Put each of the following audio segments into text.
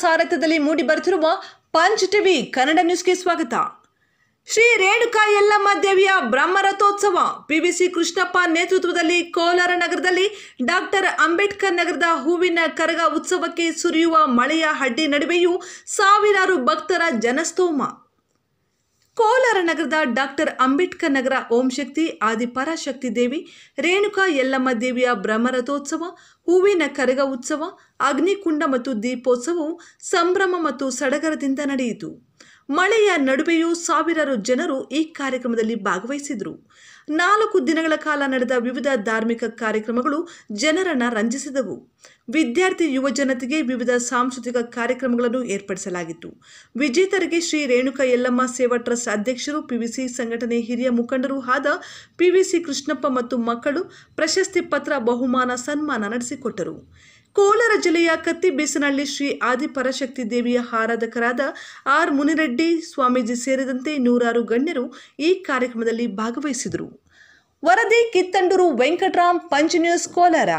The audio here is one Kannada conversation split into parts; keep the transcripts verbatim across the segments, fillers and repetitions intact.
ಸಾರಥ್ಯದಲ್ಲಿ ಮೂಡಿ ಬರುತ್ತಿರುವ ಪಂಚ್ ಟಿವಿ ಕನ್ನಡ ನ್ಯೂಸ್ಗೆ ಸ್ವಾಗತ. ಶ್ರೀ ರೇಣುಕಾ ಯಲ್ಲಮ್ಮ ದೇವಿಯ ಬ್ರಹ್ಮರಥೋತ್ಸವ ಪಿವಿಸಿ ಕೃಷ್ಣಪ್ಪ ನೇತೃತ್ವದಲ್ಲಿ ಕೋಲಾರ ನಗರದಲ್ಲಿ ಡಾಕ್ಟರ್ ಅಂಬೇಡ್ಕರ್ ನಗರದ ಹೂವಿನ ಕರಗ ಉತ್ಸವಕ್ಕೆ ಸುರಿಯುವ ಮಳೆಯ ಅಡ್ಡಿ ನಡುವೆಯೂ ಸಾವಿರಾರು ಭಕ್ತರ ಜನಸ್ತೋಮ. ಕೋಲಾರ ನಗರದ ಡಾಕ್ಟರ್ ಅಂಬೇಡ್ಕರ್ ನಗರ ಓಂ ಶಕ್ತಿ ಆದಿಪರಾಶಕ್ತಿ ದೇವಿ ರೇಣುಕಾ ಯಲ್ಲಮ್ಮ ದೇವಿಯ ಬ್ರಹ್ಮರಥೋತ್ಸವ, ಹೂವಿನ ಕರಗ ಉತ್ಸವ, ಅಗ್ನಿಕುಂಡ ಮತ್ತು ದೀಪೋತ್ಸವವು ಸಂಭ್ರಮ ಮತ್ತು ಸಡಗರದಿಂದ ನಡೆಯಿತು. ಮಳೆಯ ನಡುವೆಯೂ ಸಾವಿರಾರು ಜನರು ಈ ಕಾರ್ಯಕ್ರಮದಲ್ಲಿ ಭಾಗವಹಿಸಿದರು. ನಾಲ್ಕು ದಿನಗಳ ಕಾಲ ನಡೆದ ವಿವಿಧ ಧಾರ್ಮಿಕ ಕಾರ್ಯಕ್ರಮಗಳು ಜನರನ್ನು ರಂಜಿಸಿದವು. ವಿದ್ಯಾರ್ಥಿ ಯುವ ಜನತೆಗೆ ವಿವಿಧ ಸಾಂಸ್ಕೃತಿಕ ಕಾರ್ಯಕ್ರಮಗಳನ್ನು ಏರ್ಪಡಿಸಲಾಗಿತ್ತು. ವಿಜೇತರಿಗೆ ಶ್ರೀ ರೇಣುಕಾ ಯಲ್ಲಮ್ಮ ಸೇವಾ ಟ್ರಸ್ಟ್ ಅಧ್ಯಕ್ಷರು, ಪಿವಿಸಿ ಸಂಘಟನೆ ಹಿರಿಯ ಮುಖಂಡರು ಆದ ಪಿವಿಸಿ ಕೃಷ್ಣಪ್ಪ ಮತ್ತು ಮಕ್ಕಳು ಪ್ರಶಸ್ತಿ ಪತ್ರ, ಬಹುಮಾನ, ಸನ್ಮಾನ ನಡೆಸಿಕೊಟ್ಟರು. ಕೋಲಾರ ಜಿಲ್ಲೆಯ ಕತ್ತಿಬೇಸನಹಳ್ಳಿ ಶ್ರೀ ಆದಿಪರಾಶಕ್ತಿ ದೇವಿಯ ಆರಾಧಕರಾದ ಆರ್ ಮುನಿರೆಡ್ಡಿ ಸ್ವಾಮೀಜಿ ಸೇರಿದಂತೆ ನೂರಾರು ಗಣ್ಯರು ಈ ಕಾರ್ಯಕ್ರಮದಲ್ಲಿ ಭಾಗವಹಿಸಿದರು. ವರದಿ ಕಿತ್ತಂಡೂರು ವೆಂಕಟರಾಮ್, ಪಂಚ್ ನ್ಯೂಸ್, ಕೋಲಾರ.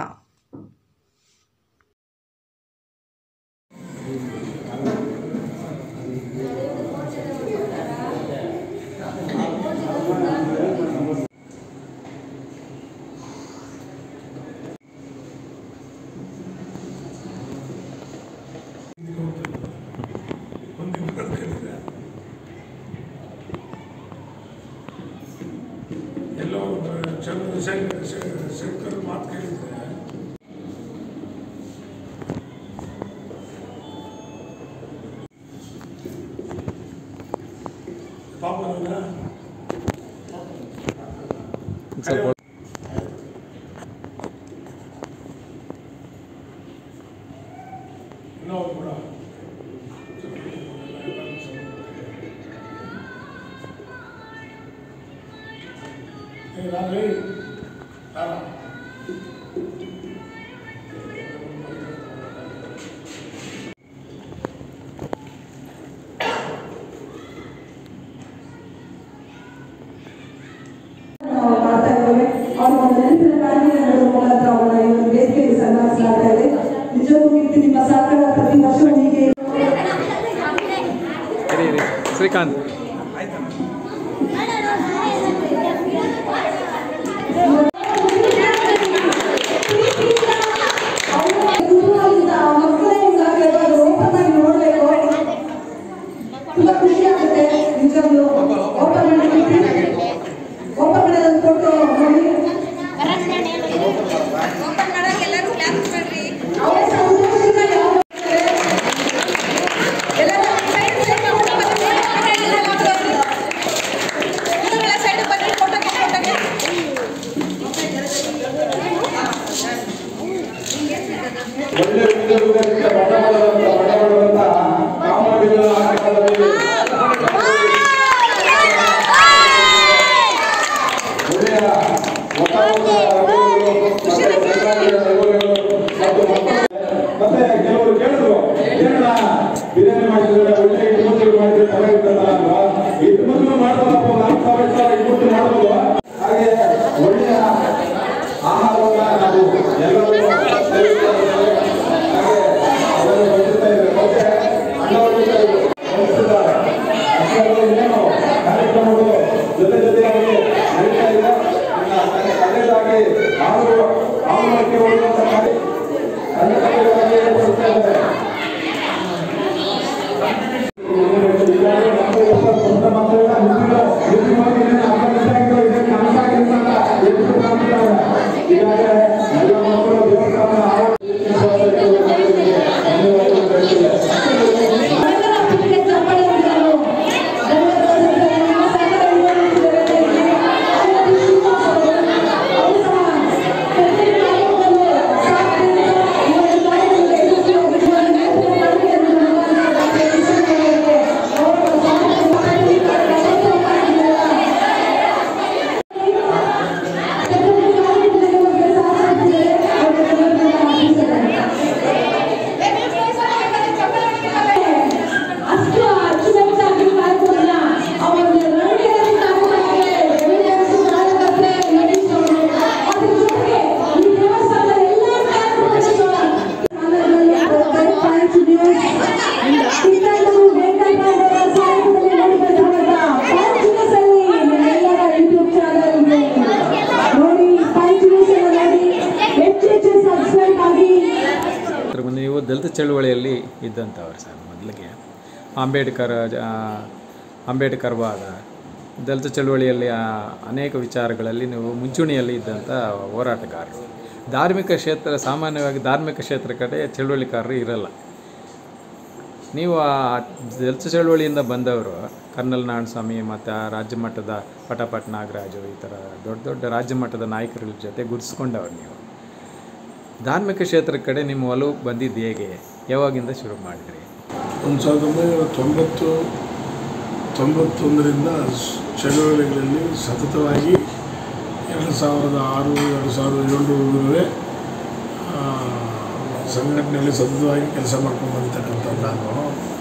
ಎಲ್ಲೋ ಚಂದ್ರಶೇಖರ್ ಮಾತು ಕೇಳಿದ್ರೆ ಪಾಪನ ಇನ್ನೂ ಕೂಡ ರಾತ್ರಿ ಶ್ರೀಕಾಂತ್ ಒಳ್ಳೆಯ ಚಳುವಳಿಯಲ್ಲಿ ಇದ್ದಂಥವ್ರು ಸರ್. ಮೊದಲಿಗೆ ಅಂಬೇಡ್ಕರ್ ಅಂಬೇಡ್ಕರ್ವಾದ ದಲಿತ ಚಳುವಳಿಯಲ್ಲಿ ಅನೇಕ ವಿಚಾರಗಳಲ್ಲಿ ನೀವು ಮುಂಚೂಣಿಯಲ್ಲಿ ಇದ್ದಂಥ ಹೋರಾಟಗಾರರು. ಧಾರ್ಮಿಕ ಕ್ಷೇತ್ರ, ಸಾಮಾನ್ಯವಾಗಿ ಧಾರ್ಮಿಕ ಕ್ಷೇತ್ರ ಕಡೆ ಚಳುವಳಿಕಾರರು ಇರಲ್ಲ. ನೀವು ಆ ದಲಿತ ಚಳುವಳಿಯಿಂದ ಬಂದವರು ಕರ್ನಲ್ ನಾರಾಯಣಸ್ವಾಮಿ ಮತ್ತು ರಾಜ್ಯ ಮಟ್ಟದ ಪಟಪಟ್ ನಾಗರಾಜು ಈ ಥರ ದೊಡ್ಡ ದೊಡ್ಡ ರಾಜ್ಯ ಮಟ್ಟದ ನಾಯಕರ ಜೊತೆ ಗುರುತಿಸ್ಕೊಂಡವ್ರು. ನೀವು ಧಾರ್ಮಿಕ ಕ್ಷೇತ್ರದ ಕಡೆ ನಿಮ್ಮ ಒಲವು ಬಂದಿದ್ದು ಹೇಗೆ, ಯಾವಾಗಿಂದ ಶುರು ಮಾಡಿದ್ರಿ? ಒಂದು ಸಾವಿರದ ಒಂಬೈನೂರ ತೊಂಬತ್ತು ತೊಂಬತ್ತೊಂದರಿಂದ ಚಳುವಳಿಗಳಲ್ಲಿ ಸತತವಾಗಿ ಎರಡು ಸಾವಿರದ ಆರು ಎರಡು ಸಾವಿರದ ಏಳರವರೆಗೆ ಸಂಘಟನೆಯಲ್ಲಿ ಸತತವಾಗಿ ಕೆಲಸ ಮಾಡ್ಕೊಂಡು ಬಂದಿರ್ತಕ್ಕಂಥ ನಾನು,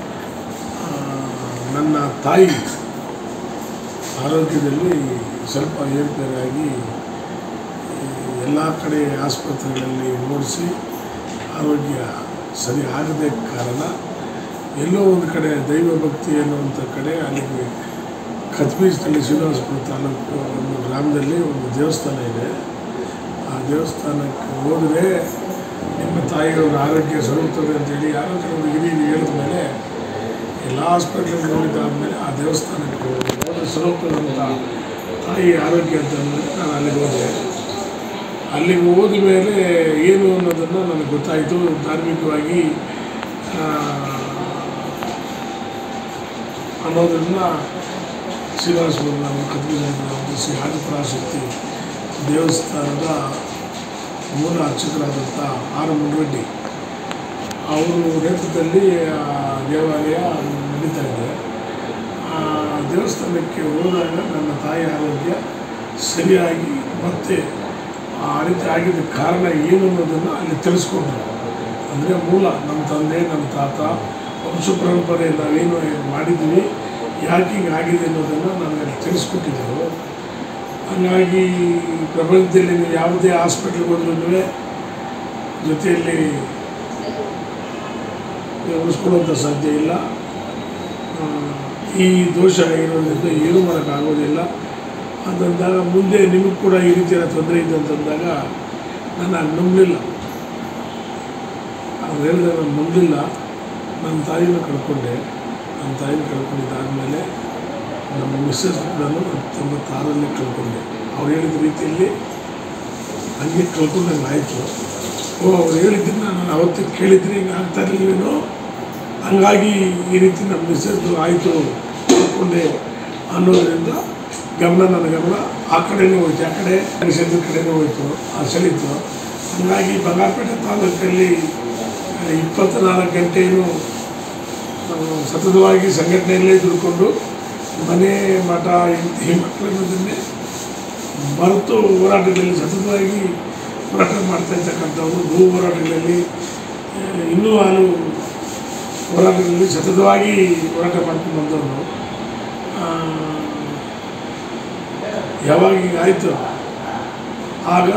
ನನ್ನ ತಾಯಿ ಆರೋಗ್ಯದಲ್ಲಿ ಸ್ವಲ್ಪ ಏರುಪೇರಾಗಿ ಎಲ್ಲ ಕಡೆ ಆಸ್ಪತ್ರೆಗಳಲ್ಲಿ ಓಡಿಸಿ ಆರೋಗ್ಯ ಸರಿ ಆಗದೆ ಕಾರಣ ಎಲ್ಲೋ ಒಂದು ಕಡೆ ದೈವ ಭಕ್ತಿ ಅನ್ನುವಂಥ ಕಡೆ ಅಲ್ಲಿಗೆ ಕತ್ಬೀಜದಲ್ಲಿ ಶ್ರೀನಿವಾಸಪುರ ತಾಲೂಕು ಒಂದು ಗ್ರಾಮದಲ್ಲಿ ಒಂದು ದೇವಸ್ಥಾನ ಇದೆ. ಆ ದೇವಸ್ಥಾನಕ್ಕೆ ಹೋದರೆ ನಿಮ್ಮ ತಾಯಿಯವರ ಆರೋಗ್ಯ ಸರುತ್ತದೆ ಅಂತೇಳಿ ಯಾರೋ ಕೆಲವರು ಹಿರಿಯರು ಹೇಳಿದ ಮೇಲೆ ಎಲ್ಲ ಹಾಸ್ಪಿಟ್ಲಿಗೆ ನೋಡಿದ್ದಾದಮೇಲೆ ಆ ದೇವಸ್ಥಾನಕ್ಕೆ ಹೋದರೆ ಸರುತ್ತದಂಥ ತಾಯಿ ಆರೋಗ್ಯ ಅಂತಂದರೆ ನಾನು ಅಲ್ಲಿಗೆ ಹೋದೆ. ಅಲ್ಲಿಗೆ ಹೋದ ಮೇಲೆ ಏನು ಅನ್ನೋದನ್ನು ನನಗೆ ಗೊತ್ತಾಯಿತು. ಧಾರ್ಮಿಕವಾಗಿ ಅನ್ನೋದನ್ನು ಶ್ರೀನಿವಾಸಪುರದ ಕತ್ಬೀಜ ಶ್ರೀ ಆದಿಪರಾಶಕ್ತಿ ದೇವಸ್ಥಾನದ ಮೂಲ ಅರ್ಚಕರಾದಂಥ ಆರ್ ಮುನ್ರೆಡ್ಡಿ ಅವರು ನೇತೃತ್ವದಲ್ಲಿ ದೇವಾಲಯ ನಡೀತಾ ಇದೆ. ಆ ದೇವಸ್ಥಾನಕ್ಕೆ ಹೋದಾಗ ನನ್ನ ತಾಯಿ ಆರೋಗ್ಯ ಸರಿಯಾಗಿ ಮತ್ತೆ ಆ ರೀತಿ ಆಗಿದ್ದ ಕಾರಣ ಏನು ಅನ್ನೋದನ್ನು ಅಲ್ಲಿ ತಿಳಿಸ್ಕೊಂಡ್ರು. ಅಂದರೆ ಮೂಲ ನಮ್ಮ ತಂದೆ ನಮ್ಮ ತಾತ ವಂಶ ಪರಂಪರೆ ನಾವೇನು ಮಾಡಿದ್ವಿ, ಯಾಕೆ ಹಿಂಗೆ ಆಗಿದೆ ಅನ್ನೋದನ್ನು ನನಗೆ ತಿಳಿಸ್ಕೊಟ್ಟಿದ್ದರು. ಹಾಗಾಗಿ ಪ್ರಪಂಚದಲ್ಲಿ ನೀವು ಯಾವುದೇ ಹಾಸ್ಪಿಟ್ಲಿಗೆ ಹೋದ್ರೂ ಜೊತೆಯಲ್ಲಿ ಉಳಿಸ್ಕೊಳ್ಳುವಂಥ ಸಾಧ್ಯ ಇಲ್ಲ. ಈ ದೋಷ ಇರೋದ್ರಿಂದ ಏನೂ ಮಾಡೋಕ್ಕಾಗೋದಿಲ್ಲ ಅಂತಂದಾಗ ಮುಂದೆ ನಿಮಗೆ ಕೂಡ ಈ ರೀತಿಯ ತೊಂದರೆ ಇದೆ ಅಂತಂದಾಗ ನಾನು ನಂಬಲಿಲ್ಲ. ಅವ್ರು ಹೇಳಿದಾಗ ನಾನು ನಂಬಲಿಲ್ಲ. ನನ್ನ ತಾಯಿನ ಕಳ್ಕೊಂಡೆ. ನನ್ನ ತಾಯಿನ ಕಳ್ಕೊಂಡಿದ್ದಾದಮೇಲೆ ನಮ್ಮ ಮಿಸ್ಸಸ್ ನಾನು ತೊಂಬತ್ತಾರರಲ್ಲಿ ಕಳ್ಕೊಂಡೆ. ಅವ್ರು ಹೇಳಿದ ರೀತಿಯಲ್ಲಿ ಹಂಗೆ ಕಳ್ಕೊಂಡಂಗೆ ಆಯಿತು. ಓ ಅವ್ರು ಹೇಳಿದ್ದನ್ನು ನಾನು ಅವತ್ತು ಕೇಳಿದ್ರೆ ಹಿಂಗೆ ಆಗ್ತಾ ಇರಲಿಲ್ವೇನೋ, ಹಂಗಾಗಿ ಈ ರೀತಿ ನಮ್ಮ ಮಿಸ್ಸಸ್ದು ಆಯಿತು ಕಳ್ಕೊಂಡೆ ಅನ್ನೋದರಿಂದ ಗಮನ ನನ್ನ ಗಮನ ಆ ಕಡೆಯೂ ಹೋಯ್ತು, ಆ ಕಡೆ ಮಿಸ್ಸಸ್ ಕಡೆಯೂ ಹೋಯಿತು, ಆ ಸೆಳೀತು. ಹಾಗಾಗಿ ಬಂಗಾರಪೇಟೆ ತಾಲೂಕಲ್ಲಿ ಇಪ್ಪತ್ತ್ನಾಲ್ಕು ಗಂಟೆಯೂ ಸತತವಾಗಿ ಸಂಘಟನೆಯಲ್ಲೇ ದುಡ್ಕೊಂಡು ಮನೆ ಮಠ ಈ ಮಕ್ಕಳನ್ನೇ ಮರೆತು ಹೋರಾಟಗಳಲ್ಲಿ ಸತತವಾಗಿ ಹೋರಾಟ ಮಾಡ್ತಾ ಇರ್ತಕ್ಕಂಥವ್ರು. ಭೂ ಹೋರಾಟಗಳಲ್ಲಿ ಇನ್ನೂ ಹಲವು ಹೋರಾಟಗಳಲ್ಲಿ ಸತತವಾಗಿ ಹೋರಾಟ ಮಾಡ್ಕೊಂಡು ಬಂದವರು. ಯಾವಾಗ ಹೀಗಾಯಿತು ಆಗ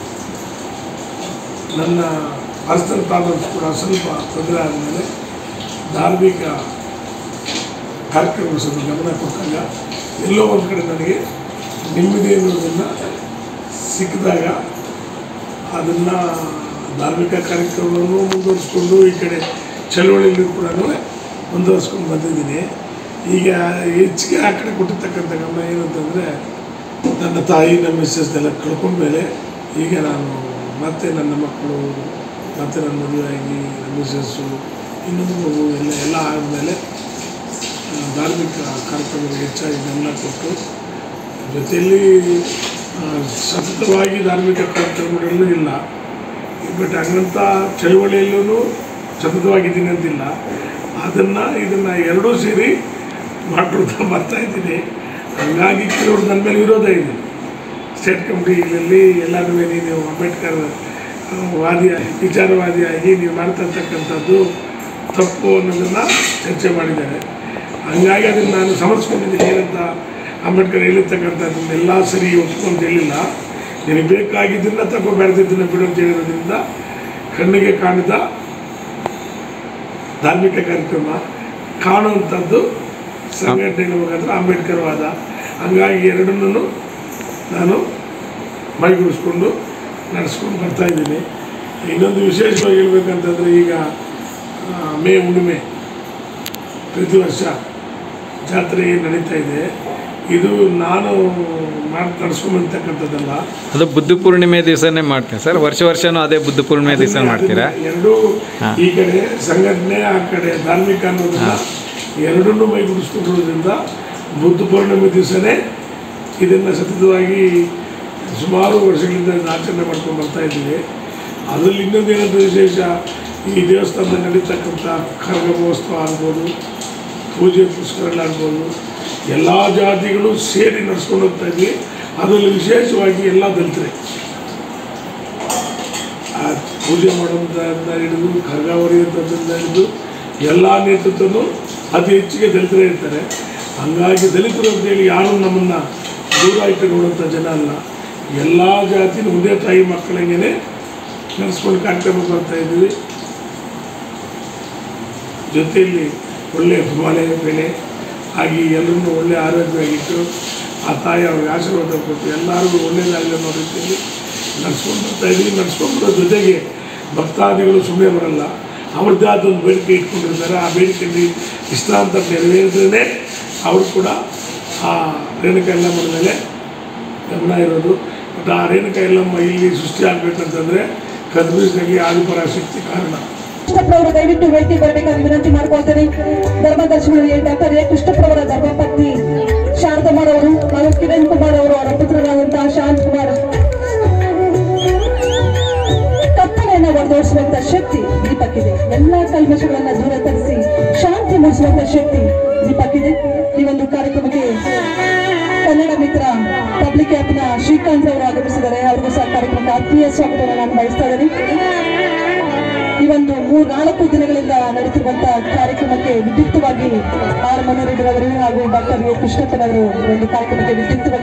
ನನ್ನ ಪರ್ಸನಲ್ ಪ್ರಾಬ್ಲಮ್ಸ್ ಕೂಡ ಸ್ವಲ್ಪ ತೊಂದರೆ ಆದಮೇಲೆ ಧಾರ್ಮಿಕ ಕಾರ್ಯಕ್ರಮ ಸ್ವಲ್ಪ ಗಮನ ಕೊಟ್ಟಾಗ ಎಲ್ಲೋ ಒಂದು ಕಡೆ ನನಗೆ ನೆಮ್ಮದಿ ಅನ್ನೋದನ್ನು ಸಿಕ್ಕಿದಾಗ ಅದನ್ನು ಧಾರ್ಮಿಕ ಕಾರ್ಯಕ್ರಮವನ್ನು ಮುಂದುವರಿಸ್ಕೊಂಡು ಈ ಕಡೆ ಚಳುವಳಿಯಲ್ಲಿ ಕೂಡ ಮುಂದುವರಿಸ್ಕೊಂಡು ಬಂದಿದ್ದೀನಿ. ಈಗ ಹೆಚ್ಚಿಗೆ ಆ ಕಡೆ ಕೊಟ್ಟಿರ್ತಕ್ಕಂಥ ಗಮನ ಏನಂತಂದರೆ ನನ್ನ ತಾಯಿ ನಮ್ಮ ಮಿಸ್ಸಸ್ನೆಲ್ಲ ಕಳ್ಕೊಂಡ್ಮೇಲೆ ಈಗ ನಾನು ಮತ್ತೆ ನನ್ನ ಮಕ್ಕಳು ಮತ್ತು ನನ್ನ ಮದುವೆಯಾಗಿ ನಮ್ಮ ಮಿಸ್ಸಸ್ಸು ಇನ್ನೊಂದು ಮಗು ಎಲ್ಲ ಎಲ್ಲ ಆದಮೇಲೆ ಧಾರ್ಮಿಕ ಕಾರ್ಯಕ್ರಮಗಳಿಗೆ ಹೆಚ್ಚಾಗಿ ಗಮನ ಕೊಟ್ಟು ಜೊತೆಯಲ್ಲಿ ಸತತವಾಗಿ ಧಾರ್ಮಿಕ ಕಾರ್ಯಕ್ರಮಗಳಲ್ಲೂ ಇಲ್ಲ. ಬಟ್ ಹಂಗಂತ ಚಳುವಳಿಯಲ್ಲೂ ಸತತವಾಗಿದ್ದೀನಿ ಅಂತಿಲ್ಲ. ಅದನ್ನು ಇದನ್ನು ಎರಡೂ ಸೇರಿ ಮಾಡ್ಕೊಳ್ತಾ ಬರ್ತಾಯಿದ್ದೀನಿ. ಹಂಗಾಗಿ ಕೆಲವರು ನನ್ನ ಮೇಲೆ ವಿರೋಧ ಇದೆ. ಸ್ಟೇಟ್ ಕಮಿಟಿಗಳಲ್ಲಿ ಎಲ್ಲರೂ ನೀವು ಅಂಬೇಡ್ಕರ್ ವಾದಿ ವಿಚಾರವಾದಿಯಾಗಿ ನೀವು ಮಾಡ್ತಿರ್ತಕ್ಕಂಥದ್ದು ತಪ್ಪು ಅನ್ನೋದನ್ನು ಚರ್ಚೆ ಮಾಡಿದ್ದಾರೆ. ಹಂಗಾಗಿ ಅದನ್ನು ನಾನು ಸಮರ್ಸ್ಕೊಂಡಿದ್ದೀನಿ. ಏನಂತ ಅಂಬೇಡ್ಕರ್ ಹೇಳಿರ್ತಕ್ಕಂಥದ್ದನ್ನೆಲ್ಲ ಸರಿ ಒಪ್ಕೊಂಡು ಹೇಳಿಲ್ಲ. ನಿನಗೆ ಬೇಕಾಗಿದ್ದನ್ನು ತಗೋಬೇಡ್ದಿದ್ದನ್ನು ಬಿಡು ಅಂತ ಹೇಳಿರೋದ್ರಿಂದ ಕಣ್ಣಿಗೆ ಕಾಣಿದ ಧಾರ್ಮಿಕ ಕಾರ್ಯಕ್ರಮ ಕಾಣುವಂಥದ್ದು ಸಂಘಟನೆ ಮುಖಾಂತರ ಅಂಬೇಡ್ಕರ್ ವಾದ. ಹಂಗಾಗಿ ಎರಡನ್ನೂ ನಾನು ಮೈಗೂಡಿಸ್ಕೊಂಡು ನಡೆಸ್ಕೊಂಡು ಬರ್ತಾಯಿದ್ದೀನಿ. ಇನ್ನೊಂದು ವಿಶೇಷವಾಗಿ ಹೇಳ್ಬೇಕಂತಂದರೆ ಈಗ ಮೇ ಹುಣ್ಣಿಮೆ ಪ್ರತಿ ವರ್ಷ ಜಾತ್ರೆ ನಡೀತಾ ಇದೆ. ಇದು ನಾನು ಮಾಡಿ ನಡೆಸ್ಕೊಂಬಂತಕ್ಕಂಥದ್ದಲ್ಲ. ಅದು ಬುದ್ಧ ಪೂರ್ಣಿಮೆ ದಿವಸನೇ ಮಾಡ್ತೀನಿ ಸರ್. ವರ್ಷ ವರ್ಷನೂ ಅದೇ ಬುದ್ಧ ಪೂರ್ಣಿಮೆ ದಿವಸ ಮಾಡ್ತೀರಾ? ಎರಡೂ ಈ ಕಡೆ ಸಂಘಟನೆ, ಆ ಕಡೆ ಧಾರ್ಮಿಕ ಅನ್ನೋದನ್ನ ಎರಡನ್ನೂ ಮೈಗೂಡಿಸ್ಕೊಂಡಿರೋದ್ರಿಂದ ಬುದ್ಧ ಪೂರ್ಣಿಮೆ ದಿವಸನೇ ಇದನ್ನು ಸತತವಾಗಿ ಸುಮಾರು ವರ್ಷಗಳಿಂದ ಆಚರಣೆ ಮಾಡ್ಕೊಂಡು ಬರ್ತಾ ಇದ್ದೀವಿ. ಅದರಲ್ಲಿ ಇನ್ನೊಂದು ಏನಂತ ವಿಶೇಷ, ಈ ದೇವಸ್ಥಾನದಲ್ಲಿ ನಡೀತಕ್ಕಂಥ ಕರಗ ಮಹೋತ್ಸವ ಆಗ್ಬೋದು, ಪೂಜೆ ಪುರಸ್ಕಾರಗಳಾಗ್ಬೋದು, ಎಲ್ಲ ಜಾತಿಗಳು ಸೇರಿ ನಡೆಸ್ಕೊಂಡು ಹೋಗ್ತಾ ಇದ್ವಿ. ಅದರಲ್ಲಿ ವಿಶೇಷವಾಗಿ ಎಲ್ಲ ದಲಿತರೆ ಆ ಪೂಜೆ ಮಾಡೋದ್ರಿಂದ ಹಿಡಿದು ಕರಗ ಹೊರೆಯುವಂಥದ್ರಿಂದ ಹಿಡಿದು ಎಲ್ಲ ನೇತೃತ್ವನೂ ಅತಿ ಹೆಚ್ಚಿಗೆ ದಲಿತರೇ ಇರ್ತಾರೆ. ಹಂಗಾಗಿ ದಲಿತರು ಅಂತೇಳಿ ಯಾರೂ ನಮ್ಮನ್ನು ದೂರ ಇಟ್ಟು ನೋಡುವಂಥ ಜನ ಅಲ್ಲ. ಎಲ್ಲ ಜಾತಿನ ಒಂದೇ ತಾಯಿ ಮಕ್ಕಳಿಗೆ ನಡೆಸ್ಕೊಂಡು ಕಾರ್ಯಕ್ರಮ ಬರ್ತಾ ಇದ್ವಿ. ಜೊತೆಯಲ್ಲಿ ಒಳ್ಳೆಯ ಹಿಮಾಲಯ ಬೆಲೆ ಆಗಿ ಎಲ್ಲರನ್ನೂ ಒಳ್ಳೆಯ ಆರೋಗ್ಯವಾಗಿಟ್ಟು ಆ ತಾಯಿ ಅವ್ರಿಗೆ ಆಶೀರ್ವಾದ ಕೊಟ್ಟು ಎಲ್ಲರಿಗೂ ಒಳ್ಳೆಯದಾಗಲಿ ಅನ್ನೋ ರೀತಿಯಲ್ಲಿ ನಡೆಸ್ಕೊಂಡು ಬರ್ತಾ ಇದ್ವಿ. ನಡೆಸ್ಕೊಂಡು ಬರೋ ಜೊತೆಗೆ ಭಕ್ತಾದಿಗಳು ಸುಮ್ಮನೆ ಬರಲ್ಲ, ಅವ್ರದ್ದೇ ಆದ ಒಂದು ಬೇಡಿಕೆ ಇಟ್ಕೊಂಡಿರ್ತಾರೆ. ಆ ಬೇಡಿಕೆಯಲ್ಲಿ ಇಷ್ಟ ಅಂತ ನೆರವೇರಿದ್ರೇ ಅವರು ಕೂಡ ಆ ರೇಣುಕಾ ಯಲ್ಲಮ್ಮನ ಮೇಲೆ ಗಮನ ಇರೋದು. ಮತ್ತು ಆ ರೇಣುಕಾ ಯಲ್ಲಮ್ಮ ಇಲ್ಲಿ ಸೃಷ್ಟಿ ಆಗಬೇಕಂತಂದರೆ ಕದ್ಬೀಸ್ನಲ್ಲಿ ಆದಿಪರಾಶಕ್ತಿ ಕಾರಣ. ಕೃಷ್ಣಪ್ಪನವರು ದಯವಿಟ್ಟು ವೇದಿಕೆ ಬರಬೇಕಾಗಿ ವಿನಂತಿ ಮಾಡ್ಕೊಳ್ತೇನೆ. ಧರ್ಮದರ್ಶಿಗಳಿಗೆ ಡಾಕ್ಟರ್ ಎ ಕೃಷ್ಣಪ್ಪನವರ ಧರ್ಮಪತ್ನಿ ಶಾರದಮ್ಮರವರು ಹಾಗೂ ಕಿರಣ್ ಕುಮಾರ್ ಅವರು ಅವರ ಪುತ್ರರಾದಂತಹ ಶಾಂತ್ ಕುಮಾರ್. ಕತ್ತಲೆಯನ್ನು ಹೊರದೋಡಿಸುವಂತ ಶಕ್ತಿ ದೀಪಕ್ಕಿದೆ. ಎಲ್ಲಾ ಕಲ್ಮಶಗಳನ್ನ ದೂರ ತರಿಸಿ ಶಾಂತಿ ಮೂಡಿಸುವಂತ ಶಕ್ತಿ ದೀಪಕ್ಕಿದೆ. ಈ ಒಂದು ಕಾರ್ಯಕ್ರಮಕ್ಕೆ ಕನ್ನಡ ಮಿತ್ರ ಪಬ್ಲಿಕ್ ಆ್ಯಪ್ನ ಶ್ರೀಕಾಂತ್ ಅವರು ಆಗಮಿಸಿದ್ದಾರೆ. ಅವ್ರಿಗೂ ಸಹ ಕಾರ್ಯಕ್ರಮಕ್ಕೆ ಆತ್ಮೀಯ ಸ್ವಾಗತವನ್ನು ನಾನು ಬಯಸ್ತಾ ಇದ್ದೀನಿ. ಈ ಒಂದು ಮೂರ್ ನಾಲ್ಕು ದಿನಗಳಿಂದ ನಡೆಯುತ್ತಿರುವಂತಹ ಕಾರ್ಯಕ್ರಮಕ್ಕೆ ವಿದ್ಯುಕ್ತವಾಗಿ ಆರ್ ಮನೋರೆಡ್ಡಿ ಅವರು ಹಾಗೂ ಡಾಕ್ಟರ್ ಎ ಕೃಷ್ಣಪ್ಪನವರು ಒಂದು ಕಾರ್ಯಕ್ರಮಕ್ಕೆ ವಿದ್ಯುಕ್ತವಾಗಿ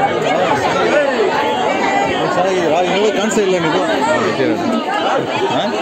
ಚೆನ್ನಾಗಿದ್ದೀರಾ? ಇನ್ನೂ ಕಾಣಿಸ್ತಾ ಇಲ್ಲ ನೀವು.